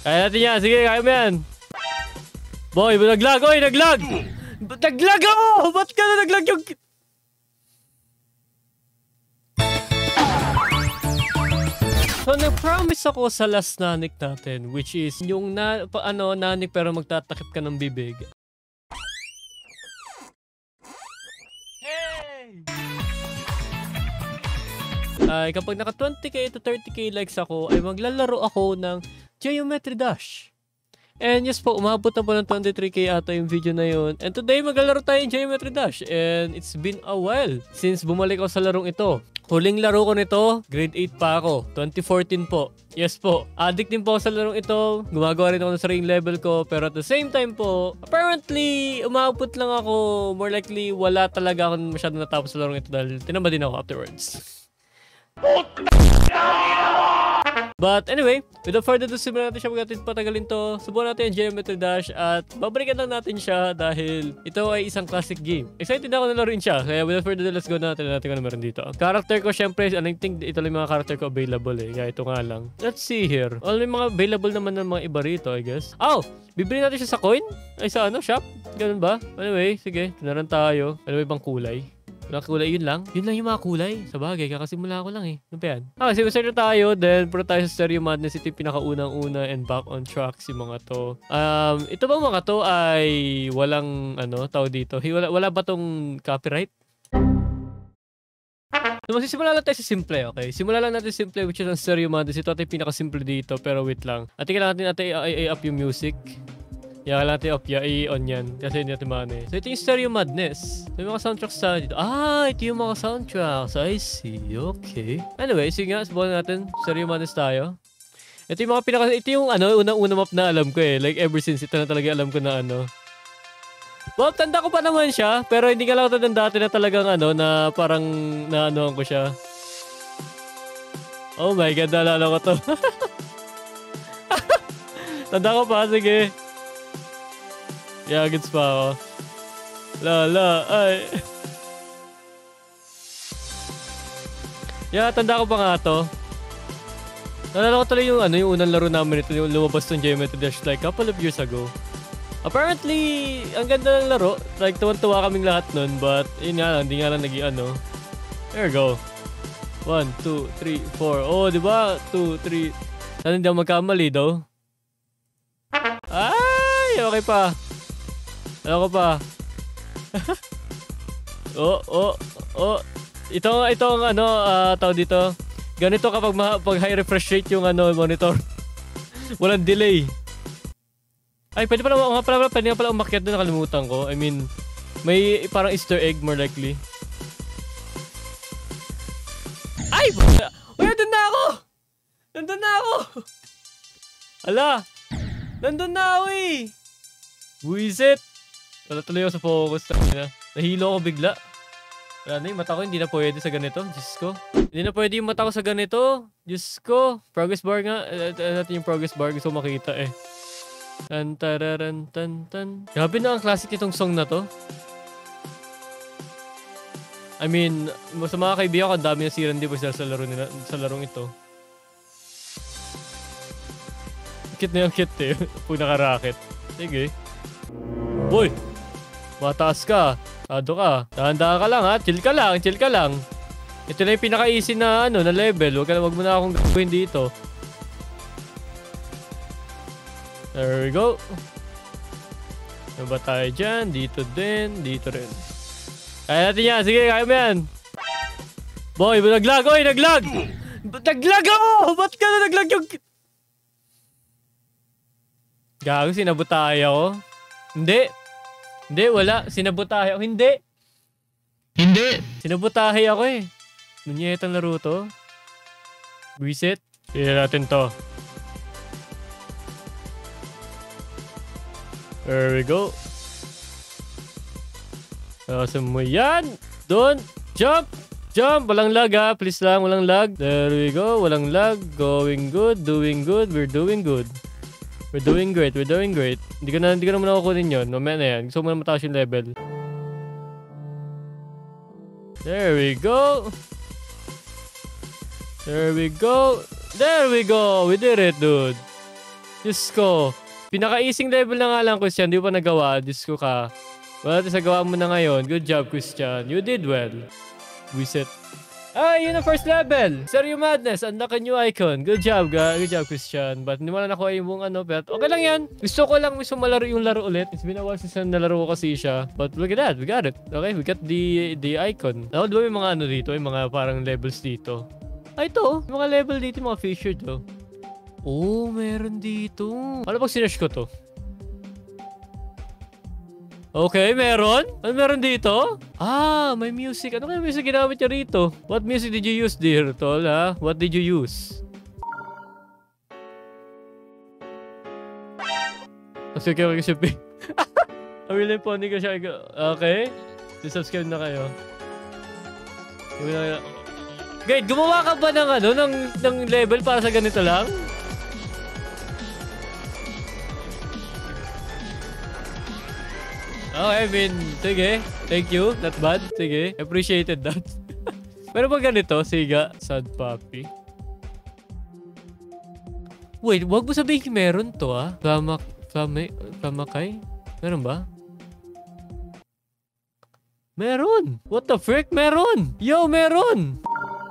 Kaya natin yan. Sige, kaya mo yan. Boy, naglag. Oy, naglag! Naglag ako! Ba't ka na naglag yung... So, nag-promise ako sa last nanik natin, which is yung nanik pero magtatakip ka ng bibig. Hey! Ay, kapag naka 20k to 30k likes ako, ay maglalaro ako ng Geometry Dash. And yes po, umabot na po ng 23k ata yung video na yun. And today, maglalaro tayo ng Geometry Dash. And it's been a while since bumalik ako sa larong ito. Huling laro ko nito, grade 8 pa ako. 2014 po. Yes po, addict din po ako sa larong ito. Gumagawa rin ako ng sariling level ko. Pero at the same time po, apparently, umabot lang ako. More likely, wala talaga ako masyadong natapos sa larong ito dahil tinamba din ako afterwards. But anyway, without further ado, simulan natin siya. Huwag natin patagalin to. Subukan natin yung Geometry Dash at babalikan lang natin siya dahil ito ay isang classic game. Excited ako na laruin siya. Kaya without further ado, let's go natin kung ano meron dito. Character ko, syempre, I think ito lang yung mga character ko available eh. Kaya ito nga lang. Let's see here. May mga available naman ng mga iba rito, I guess. Oh! Bibili natin siya sa coin? Ay, sa ano? Shop? Ganun ba? Anyway, sige. Tunaran tayo. Ano ba ibang kulay? Walang kulay, yun lang. Yun lang yung mga kulay. Sa bagay, kakasimula ko lang eh. Ano ba yan? Sige, na tayo. Then, puro tayo sa Stereo Madness. Ito yung pinakaunang-una and back on track si mga to. Ito ba mga to ay walang, tao dito? Wala ba tong copyright? So, magsisimula lang tayo sa simple, okay? Simula lang natin simple, which is ang Stereo Madness. Ito ay pinakasimple dito, pero wait lang. At kailangan natin i-up yung music. Kailangan natin i-on yan. Kasi hindi natin maano eh. So, ito yung Stereo Madness. May mga soundtracks sa dito. Ito yung mga soundtracks. I see. Okay. Anyway, sige nga. Subukan natin. Stereo Madness tayo. Ito yung mga ito yung unang-una map na alam ko eh. Like ever since, ito na talaga alam ko na Well, tanda ko pa naman siya. Pero hindi ka lang ito dati na talagang na parang naanohan ko siya. Oh my God, naalala ko to. Tanda ko pa. Sige. Yeah, gets pa ako. Ay. Yeah, tanda ko pa nga to. Nalala ko tuloy yung unang laro namin ito, yung lumabas ng Geometry Dash like couple of years ago. Apparently, ang ganda ng laro. Like, tuwan-tuwa kaming lahat nun, but yun nga lang, hindi nga lang naging There we go. 1, 2, 3, 4. Oh, diba? 2, 3. Sana hindi ako magkamali daw. Ay, okay pa. Ano ko pa? Ito ang tao dito. Ganito kapag high refresh rate yung monitor. Walang delay. Ay, pwede pala umakyat doon, nakalimutan ko. I mean, may parang Easter egg more likely. Ay! Uy, nandun na ako! Ala! Nandun na ako eh! Buisit! Wala tuloy ako sa focus. Nahilo ako bigla. Wala na yung mata ko, hindi na pwede sa ganito. Diyos ko. Hindi na pwede yung mata ko sa ganito. Diyos ko. Progress bar nga. Natin yung progress bar. Gusto ko makita eh. Tan tararan tan tan. Grabe na ang classic itong song na to. I mean, sa mga kaibigan ko, ang dami na siran di ba sa larong ito. Kit na yung kit eh. Pag naka-racket. Sige. Boy! Mataas ka. Tado ka. Dahan-dahan ka lang ha. Chill ka lang. Ito na yung pinaka-easy na na level. Wag mo na akong gawin dito. There we go. Ano ba tayo dyan? Dito din. Dito rin. Kaya natin yan. Sige, kaya mo yan. Boy, naglag. Oy, naglag! Naglag ako! Ba't ka na naglag yung... Gago, sinabutahe ako. Hindi, wala. Sinabutahe ako. Hindi. Sinabutahe ako eh. Nunyetang laro to. Reset. Pili natin to. There we go. Awesome mo yan. Don't jump. Walang lag ha. Please lang, walang lag. There we go. Walang lag. Going good. Doing good. We're doing good. We're doing great. Hindi ko naman ako kunin yun. Mamaya na yan. Gusto mo na mataas yung level. There we go. We did it, dude. Diyos ko. Pinaka-easing level na nga lang, Christian. Di pa nagawa. Diyos ko ka. Wala sa gawa mo na ngayon. Good job, Christian. You did well. Reset. Ay, yun ang first level. Stereo Madness. Unlock a new icon. Good job, good job, Christian. But hindi mo na nakuha yung ano. But okay lang yan. Gusto ko lang malaro yung laro ulit. It's been a while since nalaro ko kasi siya. But look at that. We got it. Okay, we got the icon. Ako, di ba may mga ano dito? May mga parang levels dito. Ay, ito. May mga level dito. Mga feature to. Oh, meron dito. Ano pag sinesh ko to? Okay, meron? Ano meron dito? Ah, may music. Ano kaya music ginamit niya rito? What music did you use, dear tol, ha? What did you use? Kasi kayo kasi Awilin po, hindi ko siya. Okay. Subscribe na kayo. Guide, gumawa ka ba ng ano, ng level para sa ganito lang? Oh, I mean, sige. Thank you. Not bad. Sige. Appreciated that. Pero ba ganito, Siga? Sad puppy. Wait, wag mo sabihin meron to, ah. Flamakay? Meron ba? Meron! What the frick? Meron! Yo, meron!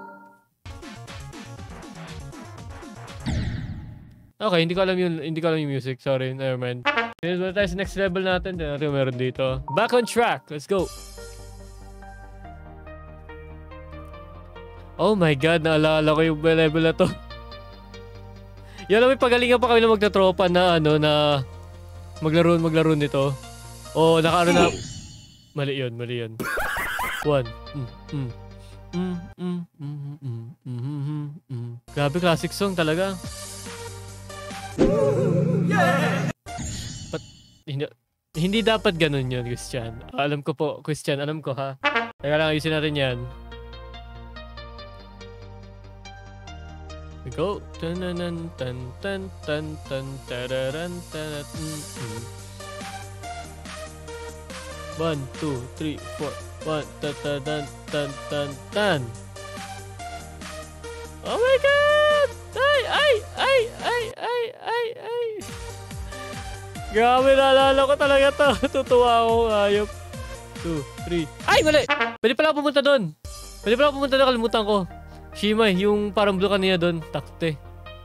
Okay, hindi ko alam yung music. Sorry, never mind. Here's what tayo sa next level natin. Tignan natin meron dito. Back on track. Let's go. Oh my God, naalala ko yung level na to. Yan lang, may pagalingan pa kami na magtatropa na ano na maglaro nito. Oh, nakaano na. Mali yun. One. Grabe, classic song talaga. Yeah! Hindi dapat ganun yun, Christian. Alam ko po, Christian. Alam ko, ha? Teka lang, ayusin natin yan. We go. Tan tan tan tan tan tan tararan tan. 1, 2, 3, 4. 1 tan tan tan tan tan. Oh my God! Ay! Grabe, naalala ko talaga to. Tutuwa ako, ayop. 2, 3. Ay, mali! Pwede pala ako pumunta doon. Kalimutan ko. Shimay, yung parang blue kanina doon. Takte.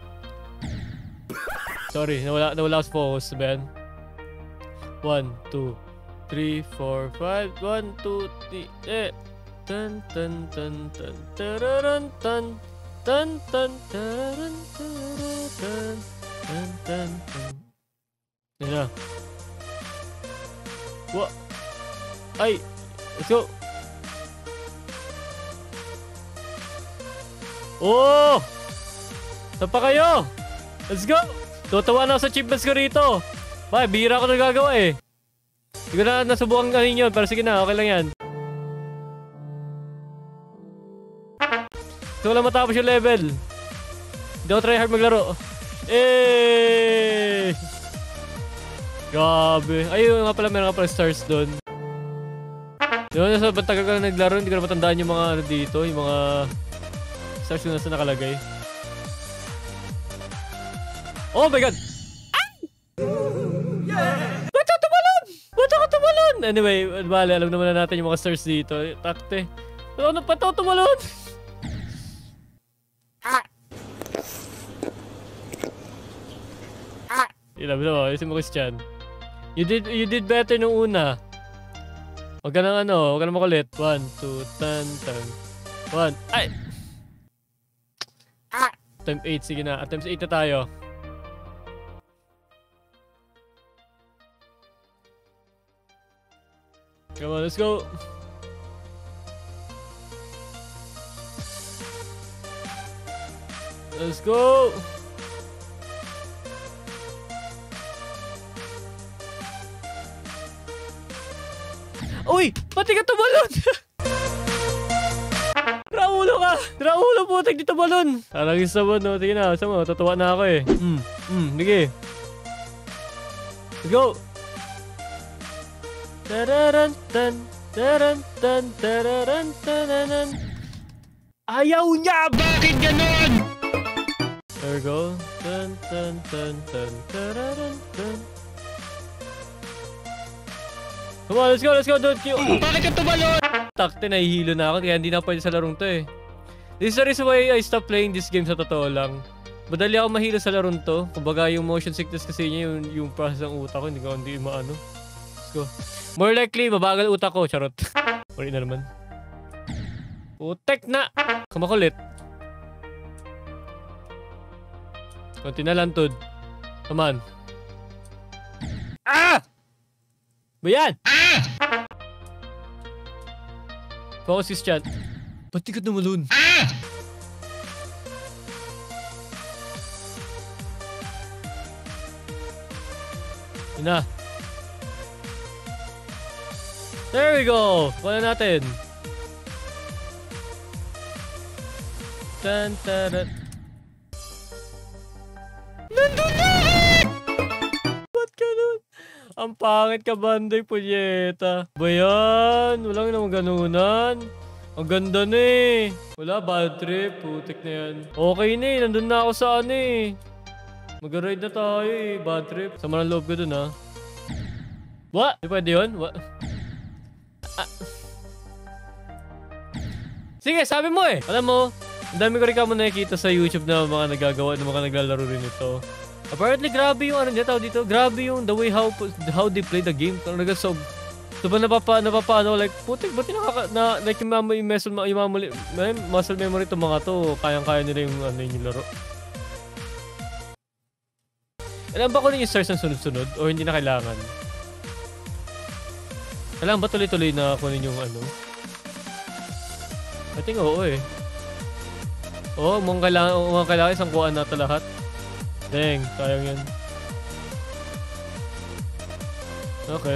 Sorry, nawala ako sa focus, Ben. 1, 2, 3, 4, 5. 1, 2, 3. Tan tan tan tan tararan tan. Tan tan tararan tararan tan tan tan. Yan na. Ay! Let's go! Oh! Saan pa kayo? Let's go! Tutuwa na ako sa achievements ko rito. Bay, bihira ko na gagawa eh. Hindi ko na nasubukan kanin yun, pero sige na, okay lang yan. Gusto ko lang matapos yung level. Hindi ako try hard maglaro. Eh! Grabe. Ayun nga pala, meron nga pala stars doon. Diba, nasa tagal ka na naglaro, hindi ko na matandaan yung mga ano dito, yung mga stars yung nasa nakalagay. Oh my God! Ay! Yeah! Ba't ako tumalon? Anyway, bale, alam naman na natin yung mga stars dito. Takte. Ba't ako tumalon? Ilam mo, isin mo, Christian. You did better nung una. Huwag ka nang makulit. 1, 2, tan. 1, ay! Times 8, sige na. At times 8 na tayo. Come on, let's go. Let's go. Uy! Pati ka tumalon! Raulo ka! Raulo po! Tag dito balon! Parang yung sabon, no? Sige na, sama, tatuwa na ako eh. Sige. Let's go! Tararan tan, tararan tan, tararan tararan. Ayaw niya! Bakit ganon? There we go. Dun, dun, dun, dun, dun, dun. Come on, let's go, don't you. Bakit ka tumalon? Takte, nahihilo na ako kaya hindi na pwede sa larong to eh. This is the reason why I stopped playing this game sa totoo lang. Madali ako mahilo sa larong to. Kumbaga yung motion sickness kasi niya, yung process ng utak ko, hindi maano. Let's go. More likely, mabagal utak ko. Charot. Uli na naman. Utek na! Kamakulit. Konti na lang, Tod. Come on. Ah! Bayan! Ah! Focus is chat. Ba't di ka dumalun? Ah! Yun na. There we go! Kuha natin. Tan tarat. Nandun na! Ba't ka nun? Ang pangit ka, Banday, punyeta. Ba yan? Walang namang ganunan. Ang ganda na eh. Wala, bad trip. Putik na yan. Okay na eh. Nandun na ako sa ano eh. Mag-ride na tayo eh. Bad trip. Sama ng loob ko dun ha. What? Di pwede yun? What? Ah. Sige, sabi mo eh. Alam mo, ang dami ko rin ka mo nakikita sa YouTube na mga nagagawa, na mga naglalaro rin ito. Apparently, grabe yung ano niya tao dito. Grabe yung the way how they play the game. Talaga so ba napapa like putik ba't like yung muscle memory to mga to. Kayang-kaya nila yung ano yung laro. Alam ba kung yung stars ng sunod-sunod o hindi na kailangan? Kailangan ba tuloy-tuloy na kunin yung ano? I think oo eh. Oo, mukhang kailangan isang kuhaan natin lahat. Dang, sayang yan. Okay.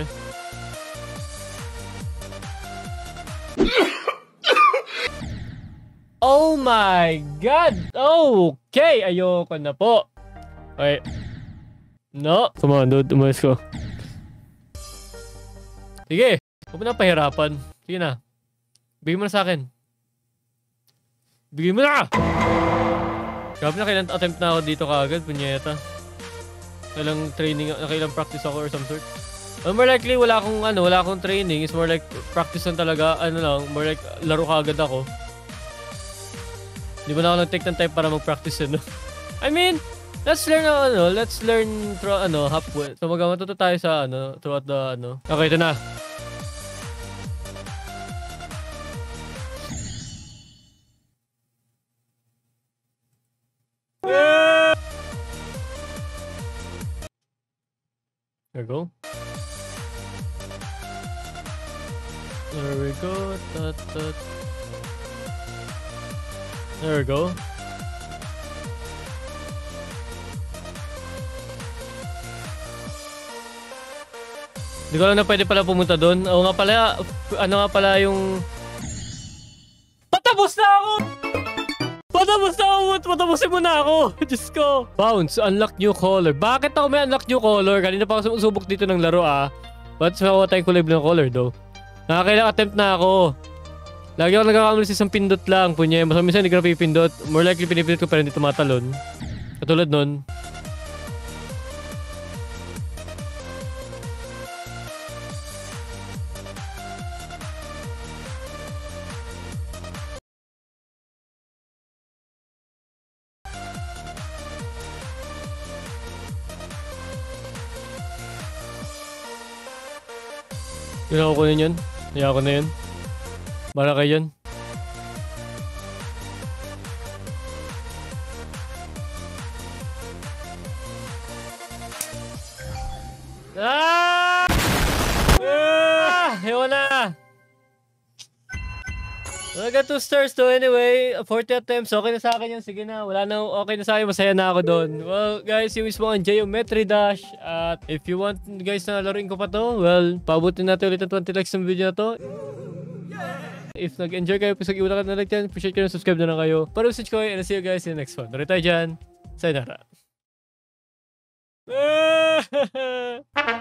Oh my God! Okay, ayoko na po. Okay. No. Come on, dude. Umayos ko. Sige. Huwag mo na pahirapan. Sige na. Bigyan mo na sa akin. Bigyan mo na! Grabe na kailang attempt na ako dito kaagad. Punyeta. Kailang training, kailang practice ako or some sort. More likely, wala akong training. It's more like practice lang talaga. More like laro kaagad ako. Hindi ba na ako nag-take ng time para mag-practice yun, no? I mean, let's learn through, halfway. So, matuto tayo sa, throughout the, Okay, ito na. There we go. There we go. There we go. Hindi ko alam na pwede pala pumunta doon. Oo nga pala, yung... Patapos na ako! Patapusin mo na ako! Diyos ko! Bounce, unlock new color. Bakit ako may unlock new color? Kanina pa ako sumusubok dito ng laro Ba't makuha tayong kulay ng color though? Nakakailang attempt na ako. Lagi ako nagkakamali sa isang pindot lang. Punya, mas minsan hindi ko na pipindot. More likely pinipindot ko pero hindi tumatalon. Katulad nun. Yun ako kunin yun. Hayaan ko na yun. Para kayo yun. Ewan na! I got 2 stars though anyway. 40 attempts. Okay na sa akin yun. Sige na. Wala na. Okay na sa akin. Masaya na ako doon. Well, guys, yung mismo ang Geometry Dash. At if you want guys na laruin ko pa to, well, paabutin natin ulit ang 20 likes ng video na to. If nag-enjoy kayo, please mag-iwala ka na like dyan. Appreciate kayo. Subscribe na lang kayo. Para message ko kayo. And I'll see you guys in the next one. Doon tayo dyan. Sayonara.